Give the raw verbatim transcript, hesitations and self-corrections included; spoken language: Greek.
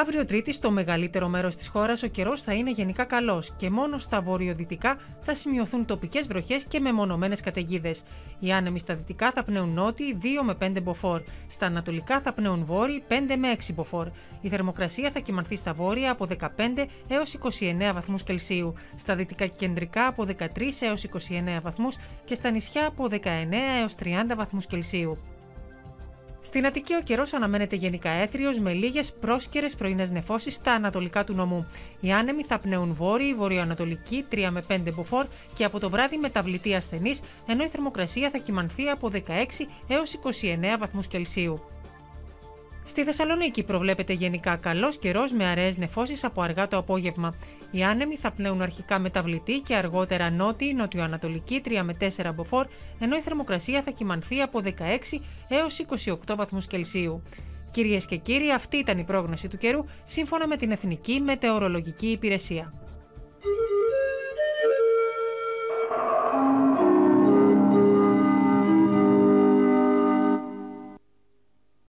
Αύριο Τρίτη, στο μεγαλύτερο μέρος της χώρας, ο καιρός θα είναι γενικά καλός και μόνο στα βορειοδυτικά θα σημειωθούν τοπικές βροχές και μεμονωμένες καταιγίδες. Οι άνεμοι στα δυτικά θα πνέουν νότιοι δύο με πέντε μποφόρ. Στα ανατολικά θα πνέουν βόρειοι πέντε με έξι μποφόρ. Η θερμοκρασία θα κυμανθεί στα βόρεια από δεκαπέντε έως είκοσι εννέα βαθμούς Κελσίου, στα δυτικά και κεντρικά από δεκατρείς έως είκοσι εννέα βαθμούς και στα νησιά από δεκαεννέα έως τριάντα βαθμούς Κελσίου. Στην Αττική ο καιρός αναμένεται γενικά έθριος με λίγες πρόσκαιρες πρωινές νεφώσεις στα ανατολικά του νομού. Οι άνεμοι θα πνέουν βόρειοι, βορειοανατολικοί τρία με πέντε μποφόρ και από το βράδυ μεταβλητή ασθενής, ενώ η θερμοκρασία θα κυμανθεί από δεκαέξι έως είκοσι εννέα βαθμούς Κελσίου. Στη Θεσσαλονίκη προβλέπεται γενικά καλός καιρός με αραιές νεφώσεις από αργά το απόγευμα. Οι άνεμοι θα πνέουν αρχικά μεταβλητή και αργότερα νότιοι, νοτιοανατολικοί τρία με τέσσερα μποφόρ, ενώ η θερμοκρασία θα κυμανθεί από δεκαέξι έως είκοσι οκτώ βαθμούς Κελσίου. Κυρίες και κύριοι, αυτή ήταν η πρόγνωση του καιρού σύμφωνα με την Εθνική Μετεωρολογική Υπηρεσία.